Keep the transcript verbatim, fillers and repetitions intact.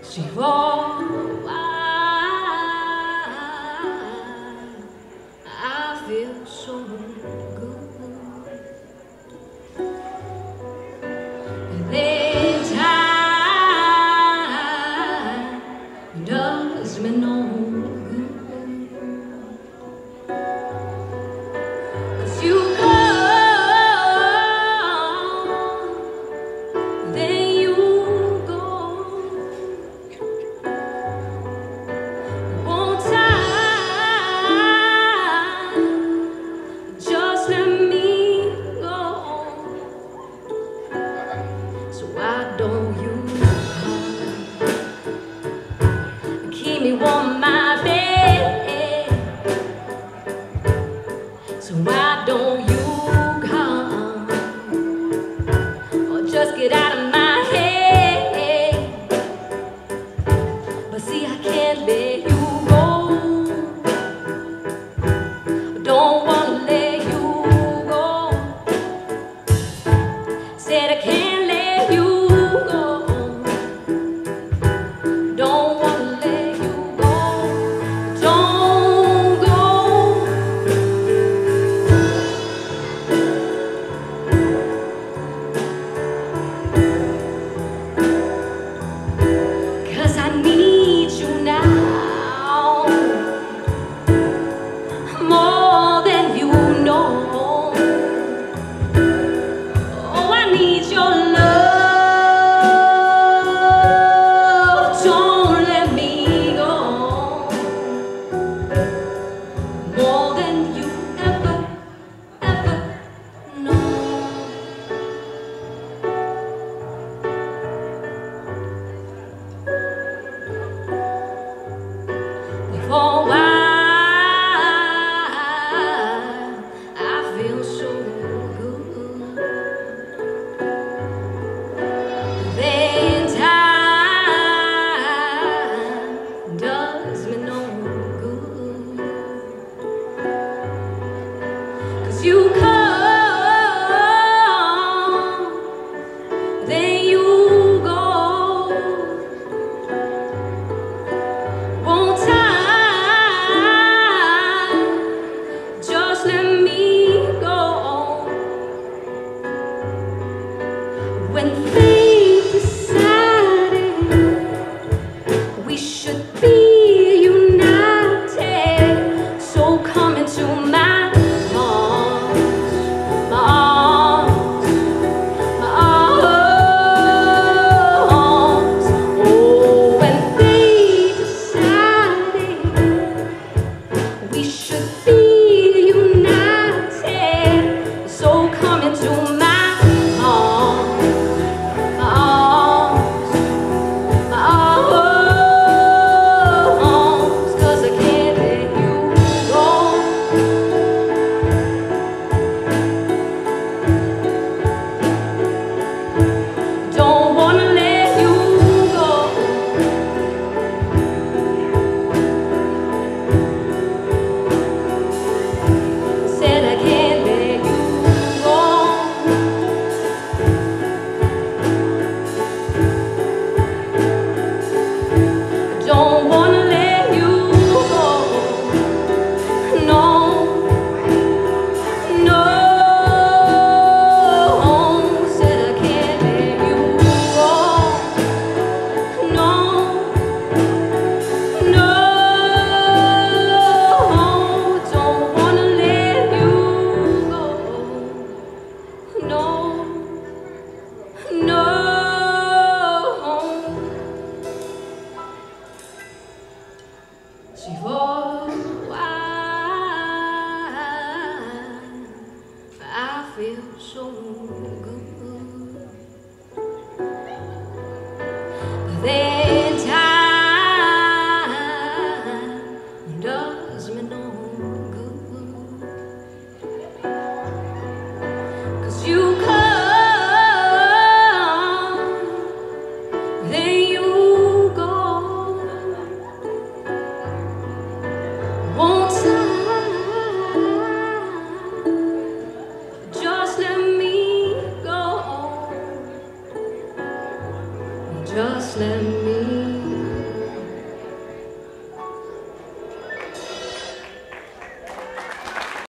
She falls, I, I feel so good. And then time does me no good, 'cause you come, then you go. Won't time just let me go? So why don't you come, keep me warm in my bed? So why don't you come, or just get out of my head? But see, I can't let you go. Don't wanna let you go. Said I can't let you go. Don't wanna let you go. Don't go. 'Cause I need you now, more than you know. Oh, I need your love. Don't let me go, more than you ever, ever know. For a while, I feel so good. Then time does me no good, 'cause you come, then you go. Won't time just let me go? When fate decided we should be united, so come into my arms, my arms, my arms. Oh, when fate decided we should be united, so come into my arms, my arms, my arms. 'Cause I can't let you go. Don't wanna let you go. Said I can't let you go. Don't wanna let you go. No, no. Said I can't let you go. No, no. Don't wanna let you go. No, no. She falls, I feel so good. But then time does me no good, 'cause you come, then you go. Won't time just let me go? Just let me